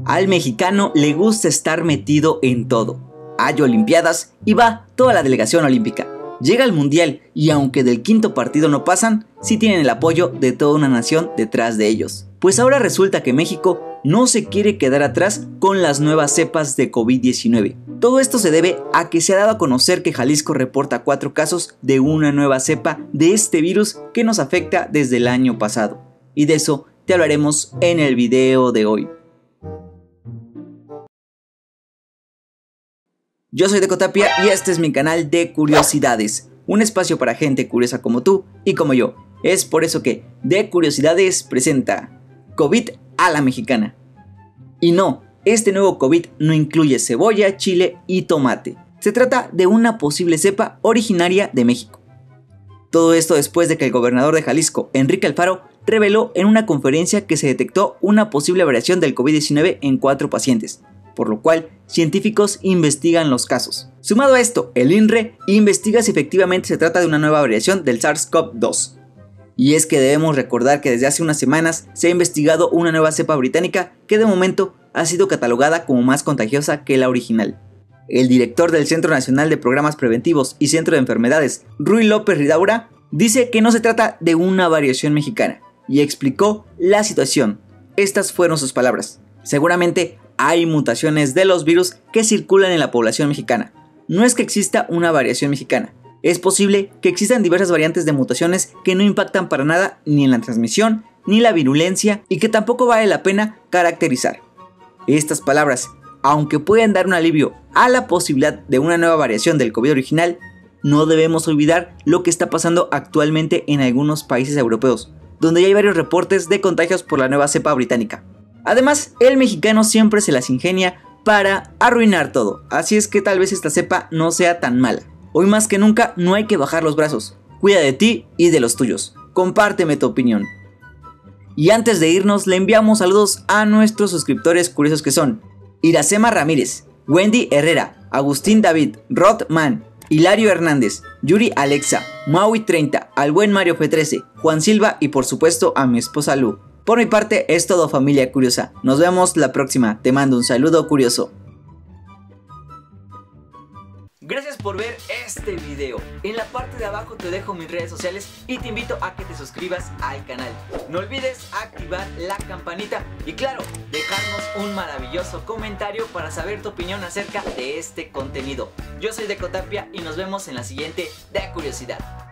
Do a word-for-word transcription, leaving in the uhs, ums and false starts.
Al mexicano le gusta estar metido en todo. Hay olimpiadas y va toda la delegación olímpica. Llega al mundial y aunque del quinto partido no pasan, sí tienen el apoyo de toda una nación detrás de ellos. Pues ahora resulta que México no se quiere quedar atrás con las nuevas cepas de COVID diecinueve. Todo esto se debe a que se ha dado a conocer que Jalisco reporta cuatro casos de una nueva cepa de este virus que nos afecta desde el año pasado. Y de eso te hablaremos en el video de hoy. Yo soy Deco Tapia y este es mi canal de curiosidades, un espacio para gente curiosa como tú y como yo. Es por eso que De Curiosidades presenta COVID a la mexicana. Y no, este nuevo COVID no incluye cebolla, chile y tomate. Se trata de una posible cepa originaria de México. Todo esto después de que el gobernador de Jalisco, Enrique Alfaro, reveló en una conferencia que se detectó una posible variación del COVID diecinueve en cuatro pacientes, por lo cual científicos investigan los casos. Sumado a esto, el I N R E investiga si efectivamente se trata de una nueva variación del SARS CoV dos. Y es que debemos recordar que desde hace unas semanas se ha investigado una nueva cepa británica que de momento ha sido catalogada como más contagiosa que la original. El director del Centro Nacional de Programas Preventivos y Centro de Enfermedades, Ruy López Ridaura, dice que no se trata de una variación mexicana y explicó la situación. Estas fueron sus palabras. Seguramente hay mutaciones de los virus que circulan en la población mexicana. No es que exista una variación mexicana. Es posible que existan diversas variantes de mutaciones que no impactan para nada ni en la transmisión ni la virulencia y que tampoco vale la pena caracterizar. Estas palabras, aunque pueden dar un alivio a la posibilidad de una nueva variación del COVID original, no debemos olvidar lo que está pasando actualmente en algunos países europeos, donde ya hay varios reportes de contagios por la nueva cepa británica. Además, el mexicano siempre se las ingenia para arruinar todo, así es que tal vez esta cepa no sea tan mala. Hoy más que nunca no hay que bajar los brazos, cuida de ti y de los tuyos, compárteme tu opinión. Y antes de irnos le enviamos saludos a nuestros suscriptores curiosos que son Iracema Ramírez, Wendy Herrera, Agustín David, Rod Man, Hilario Hernández, Yuri Alexa, Maui treinta, al buen Mario F trece, Juan Silva y por supuesto a mi esposa Lu. Por mi parte es todo, familia curiosa, nos vemos la próxima, te mando un saludo curioso. Gracias por ver este video. En la parte de abajo te dejo mis redes sociales y te invito a que te suscribas al canal. No olvides activar la campanita y claro, dejarnos un maravilloso comentario para saber tu opinión acerca de este contenido. Yo soy Deco Tapia y nos vemos en la siguiente de Curiosidad.